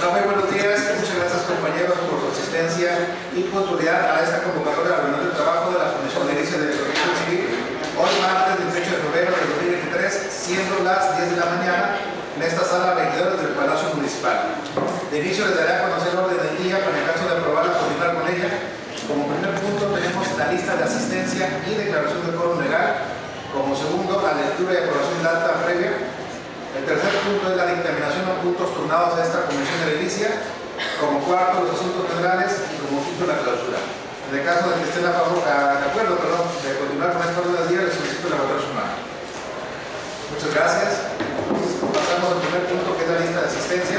Muy buenos días, muchas gracias compañeros por su asistencia y puntualidad a esta convocatoria de la reunión de trabajo de la Comisión de Edilicia de Protección Civil, hoy martes 18 de febrero de 2023, siendo las 10 de la mañana, en esta sala 22 del Palacio Municipal. De inicio les daré a conocer el orden del día para el caso de aprobarla, continuar con ella. Como primer punto tenemos la lista de asistencia y declaración de quórum legal. Como segundo, la lectura y aprobación de la acta previa. El tercer punto es la dictaminación de puntos turnados a esta comisión de edilicia. Como cuarto, los asuntos generales y como quinto, la clausura. En el caso de que estén de acuerdo, de continuar con esta orden del día, les solicito levantar su mano. Muchas gracias. Pasamos al primer punto, que es la lista de asistencia.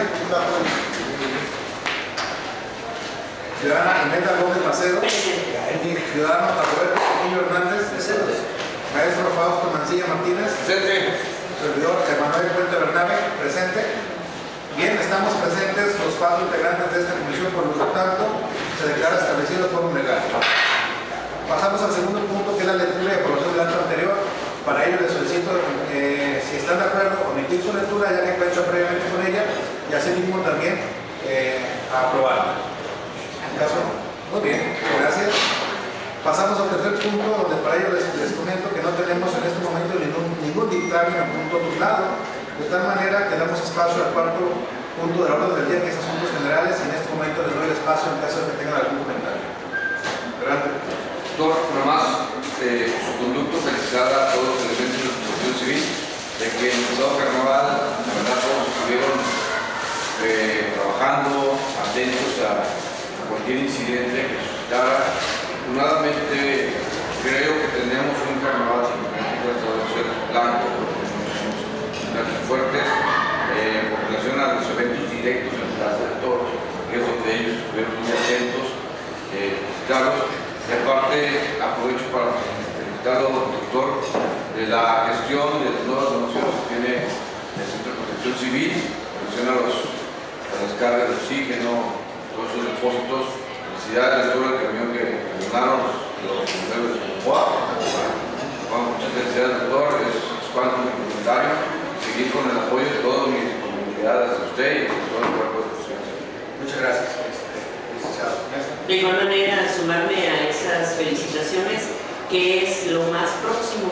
Ciudadana Imelda Gómez Macedo. Ciudadano Roberto Trujillo Hernández. Maestro Fausto Mancilla Martínez. Presente. Servidor Emanuel Puente Bernabe, presente. Bien, estamos presentes los 4 integrantes de esta comisión, por lo tanto, se declara establecido quórum legal. Pasamos al segundo punto, que es la lectura y aprobación del acto anterior. Para ello les solicito, si están de acuerdo, omitir su lectura, ya que he hecho previamente con ella, y así mismo también aprobarla. ¿En caso? Muy bien, gracias. Pasamos al tercer punto, donde para ello les comento que no tenemos en este momento ningún dictamen o punto turnado. De tal manera que damos espacio al cuarto punto de la orden del día, que es asuntos generales, y en este momento les doy el espacio en caso de que tengan algún comentario. Adelante. Doctor, nada más su conducto, felicitar a todos los elementos de la Protección Civil, de que en el pasado carnaval, la verdad, todos estuvieron trabajando, atentos a cualquier incidente que suscitara. Afortunadamente, creo que tenemos un carnaval sin ser blanco, porque fuertes, con relación a los eventos directos en el Plaza de Toros, que es donde ellos estuvieron muy atentos, felicitarlos. Y aparte, aprovecho para felicitar al doctor de la gestión de las nuevas donaciones que tiene el Centro de Protección Civil, en relación a las cargas de oxígeno, todos esos depósitos. Felicidades a todo el camión que donaron los bomberos de Cocoa. Muchas felicidades, doctor. Es cuanto mi comentario. Seguir con el apoyo de todas mis comunidades, de usted y de todo el cuerpo de justicia. Muchas gracias. De igual manera, sumarme a esas felicitaciones, que es lo más próximo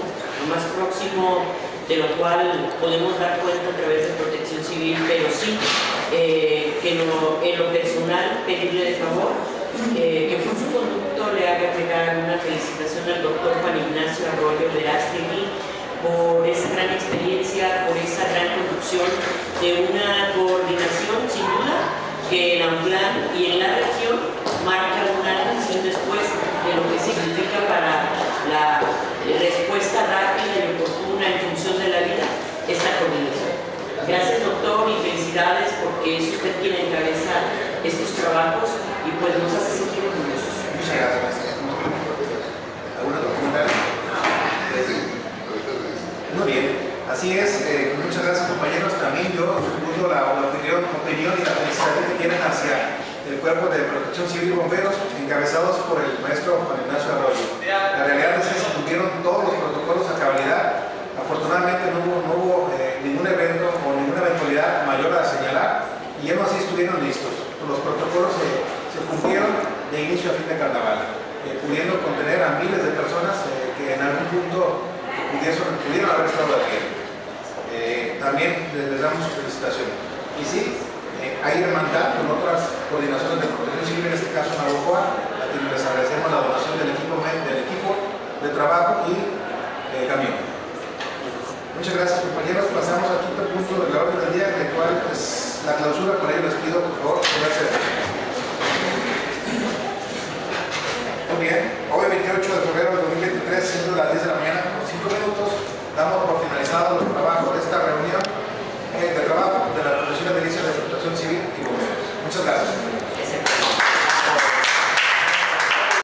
de lo cual podemos dar cuenta a través de Protección Civil, pero sí, que en lo personal, pedirle de favor que por su conducto le haga llegar una felicitación al doctor Juan Ignacio Arroyo Verástegui por esa gran experiencia, por esa gran conducción de una coordinación, sin duda, que en Autlán y en la región marca un antes y un después de lo que significa para la respuesta rápida y oportuna en función de la vida esta coordinación. Gracias, doctor, y felicidades, porque es usted quien encabeza estos trabajos y pues nos hace sentir orgullosos. Muchas gracias. ¿Alguna otra comentario? Muy bien, así es. Muchas gracias, compañeros. También yo discuto la opinión y la felicidad que tienen hacia el Cuerpo de Protección Civil y Bomberos, encabezados por el maestro Juan Ignacio Arroyo. La realidad es que se cumplieron todos los protocolos a cabalidad. Afortunadamente no hubo ningún evento o ninguna eventualidad mayor a señalar, y aún así estuvieron listos. Los protocolos se cumplieron de inicio a fin de carnaval, pudiendo contener a miles de personas que en algún punto pudieron haber estado aquí. También les damos su felicitación. Y sí, hay hermandad con otras coordinaciones de protección civil, en este caso en Navojoa, a quienes les agradecemos la donación del equipo de trabajo y camión. Muchas gracias, compañeros. Pasamos al quinto punto de la orden del día, en el cual es la clausura. Por ello les pido, por favor, que